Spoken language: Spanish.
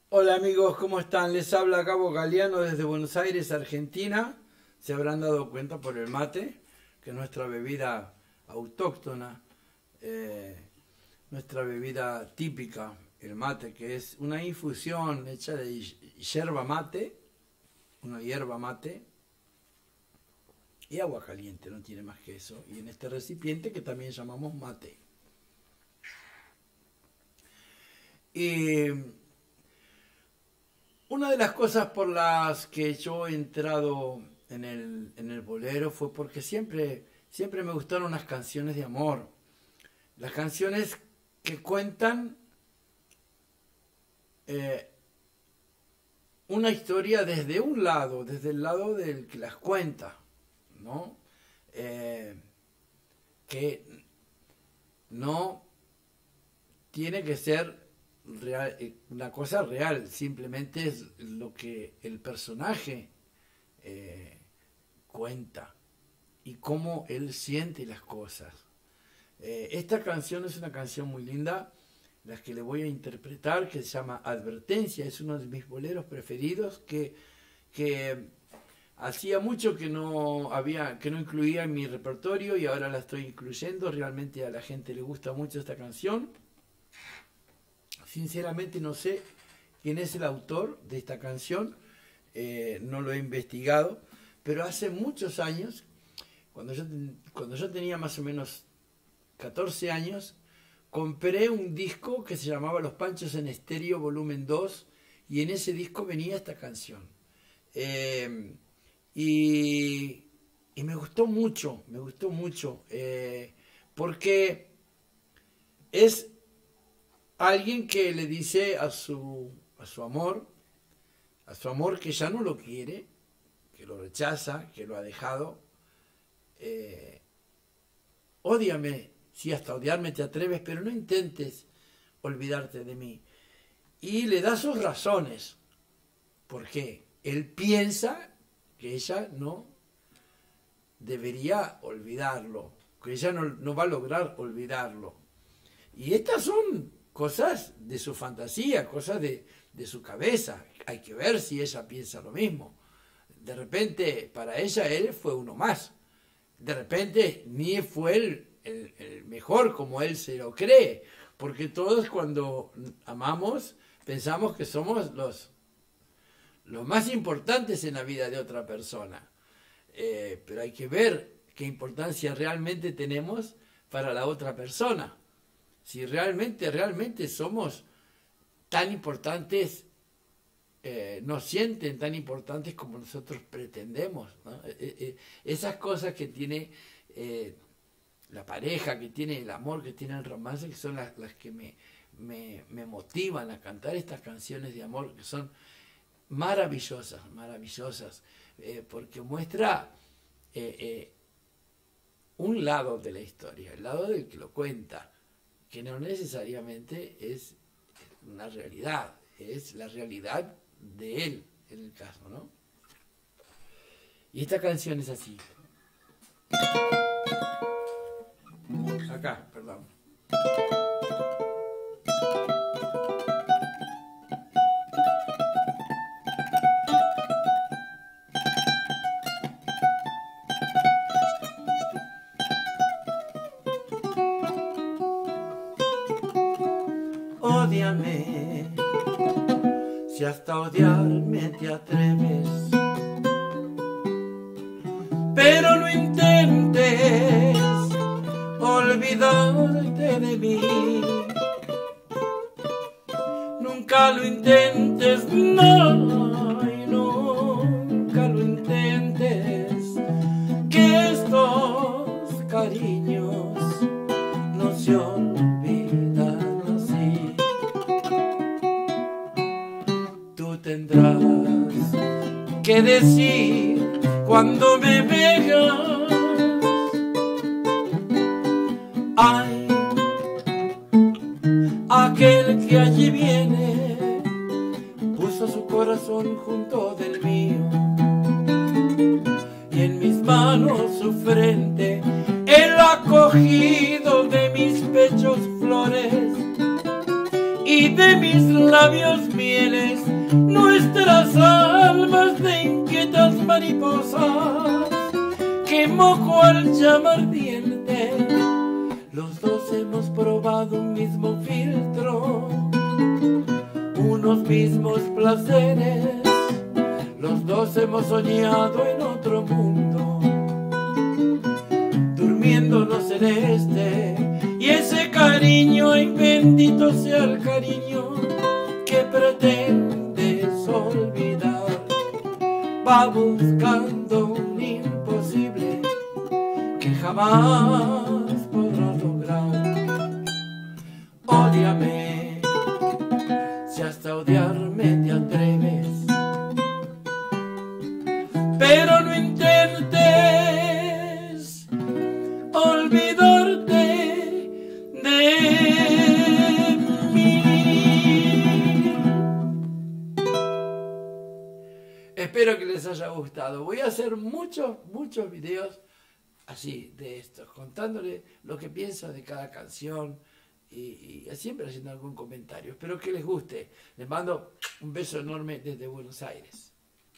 Hola amigos, ¿cómo están? Les habla Gabo Galeano desde Buenos Aires, Argentina. Se habrán dado cuenta por el mate, que es nuestra bebida autóctona, eh, nuestra bebida típica, el mate, que es una infusión hecha de yerba mate, una hierba mate y agua caliente, no tiene más que eso. Y en este recipiente que también llamamos mate. Y una de las cosas por las que yo he entrado en el bolero fue porque siempre me gustaron las canciones de amor. Las canciones que cuentan eh, una historia desde un lado, desde el lado del que las cuenta, ¿no? Eh, que no tiene que ser real, una cosa real, simplemente es lo que el personaje eh, cuenta y cómo él siente las cosas. Esta canción es una canción muy linda, la que le voy a interpretar, que se llama Advertencia, es uno de mis boleros preferidos que hacía mucho que no incluía en mi repertorio y ahora la estoy incluyendo. Realmente a la gente le gusta mucho esta canción. Sinceramente no sé quién es el autor de esta canción, no lo he investigado, pero hace muchos años, cuando yo tenía más o menos 14 años, compré un disco que se llamaba Los Panchos en Estéreo Volumen 2 y en ese disco venía esta canción. Eh, y me gustó mucho, porque es alguien que le dice a su amor que ya no lo quiere, que lo rechaza, que lo ha dejado. eh, Ódiame, si hasta odiarme te atreves, pero no intentes olvidarte de mí. Y le da sus razones, porque él piensa que ella no debería olvidarlo, que ella no va a lograr olvidarlo. Y estas son cosas de su fantasía, cosas de su cabeza. Hay que ver si ella piensa lo mismo. De repente, para ella, él fue uno más. De repente, ni fue el mejor como él se lo cree. Porque todos cuando amamos, pensamos que somos los más importantes en la vida de otra persona. Pero hay que ver qué importancia realmente tenemos para la otra persona. Si realmente somos tan importantes, nos sienten tan importantes como nosotros pretendemos, ¿no? Esas cosas que tiene la pareja, que tiene el amor, que tiene el romance, que son las que me motivan a cantar estas canciones de amor, que son maravillosas, porque muestra un lado de la historia, el lado del que lo cuenta, que no necesariamente es una realidad, es la realidad de él, en el caso, ¿no? Y esta canción es así. Acá, perdón. Ódiame, si hasta odiarme te atreves, pero no intentes olvidarte de mí. Nunca lo intentes, no, y nunca lo intentes, que estos cariños no se olvidan así. Tú tendrás que decir cuando me veas: ay, aquel que allí viene puso su corazón junto del mío, y en mis manos su frente él ha cogido de mis pechos flores y de mis labios mieles, nuestras almas de inquietas mariposas, quemó cual llama ardiente. Los dos hemos probado un mismo filtro, unos mismos placeres, los dos hemos soñado en otro mundo, durmiéndonos en este, y ese cariño, ay bendito sea el cariño que pretendes olvidar, va buscando un imposible que jamás podrás lograr. Ódiame, si hasta odiarme te atreves, pero no intentes olvidarte de mí. Espero que les haya gustado. Voy a hacer muchos videos así de estos, contándole lo que pienso de cada canción y siempre haciendo algún comentario. Espero que les guste. Les mando un beso enorme desde Buenos Aires.